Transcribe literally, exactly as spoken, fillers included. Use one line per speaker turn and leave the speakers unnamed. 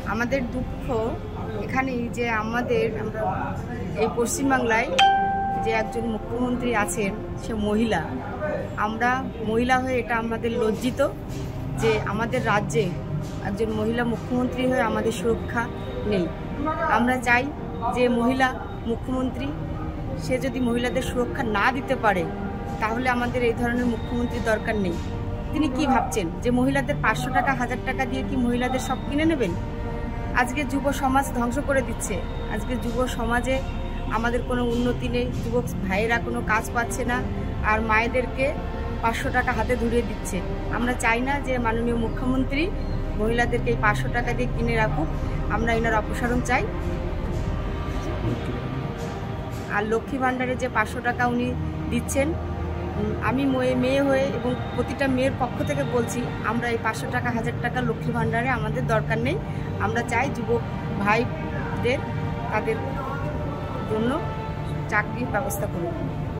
আমাদের দুঃখ এখানেই যে আমাদের আমরা এই পশ্চিমবাংলায় যে একজন মুখ্যমন্ত্রী আছেন সে মহিলা। আমরা মহিলা হয়ে এটা আমাদের লজ্জিত যে আমাদের রাজ্যে একজন মহিলা মুখ্যমন্ত্রী হয়ে আমাদের সুরক্ষা নেই। আমরা চাই যে মহিলা মুখ্যমন্ত্রী সে যদি মহিলাদের সুরক্ষা না দিতে পারে তাহলে আমাদের এই ধরনের মুখ্যমন্ত্রী দরকার নেই। তিনি কি ভাবছেন যে মহিলাদের পাঁচশো টাকা হাজার টাকা দিয়ে কি মহিলাদের সব কিনে নেবেন? আজকে যুব সমাজ ধ্বংস করে দিচ্ছে। আজকে যুব সমাজে আমাদের কোনো উন্নতি নেই, যুবক ভাইয়েরা কোনো কাজ পাচ্ছে না, আর মায়েদেরকে পাঁচশো টাকা হাতে ধরিয়ে দিচ্ছে। আমরা চাই না যে মাননীয় মুখ্যমন্ত্রী মহিলাদেরকে এই পাঁচশো টাকা দিয়ে কিনে রাখুক, আমরা এনার অপসারণ চাই। আর লক্ষ্মী ভাণ্ডারে যে পাঁচশো টাকা উনি দিচ্ছেন, আমি মেয়ে হয়ে এবং প্রতিটা মেয়ের পক্ষ থেকে বলছি, আমরা এই পাঁচশো টাকা হাজার টাকা লক্ষ্মী ভাণ্ডারে আমাদের দরকার নেই। আমরা চাই যুবক ভাইদের তাদের জন্য চাকরির ব্যবস্থা করুন।